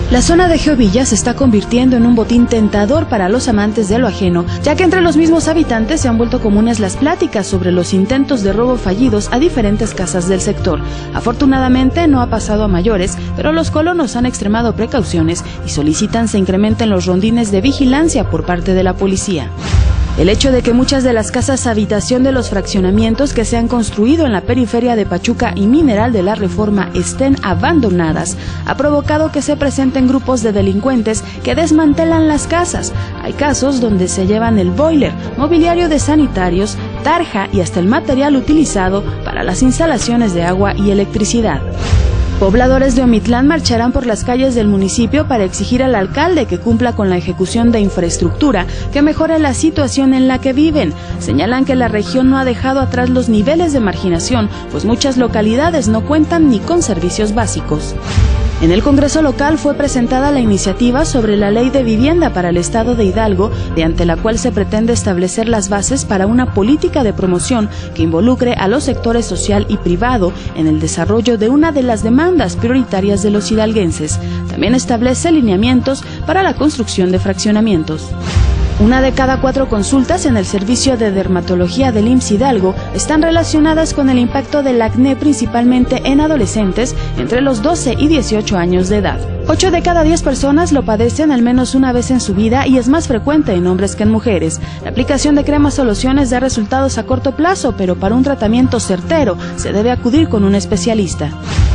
La zona de Geovilla se está convirtiendo en un botín tentador para los amantes de lo ajeno, ya que entre los mismos habitantes se han vuelto comunes las pláticas sobre los intentos de robo fallidos a diferentes casas del sector. Afortunadamente no ha pasado a mayores, pero los colonos han extremado precauciones y solicitan se incrementen los rondines de vigilancia por parte de la policía. El hecho de que muchas de las casas habitación de los fraccionamientos que se han construido en la periferia de Pachuca y Mineral de la Reforma estén abandonadas ha provocado que se presenten grupos de delincuentes que desmantelan las casas. Hay casos donde se llevan el boiler, mobiliario de sanitarios, tarja y hasta el material utilizado para las instalaciones de agua y electricidad. Pobladores de Omitlán marcharán por las calles del municipio para exigir al alcalde que cumpla con la ejecución de infraestructura que mejore la situación en la que viven. Señalan que la región no ha dejado atrás los niveles de marginación, pues muchas localidades no cuentan ni con servicios básicos. En el Congreso local fue presentada la iniciativa sobre la Ley de Vivienda para el Estado de Hidalgo, mediante la cual se pretende establecer las bases para una política de promoción que involucre a los sectores social y privado en el desarrollo de una de las demandas prioritarias de los hidalguenses. También establece lineamientos para la construcción de fraccionamientos. 1 de cada 4 consultas en el servicio de dermatología del IMSS Hidalgo están relacionadas con el impacto del acné, principalmente en adolescentes entre los 12 y 18 años de edad. 8 de cada 10 personas lo padecen al menos una vez en su vida y es más frecuente en hombres que en mujeres. La aplicación de cremas o lociones da resultados a corto plazo, pero para un tratamiento certero se debe acudir con un especialista.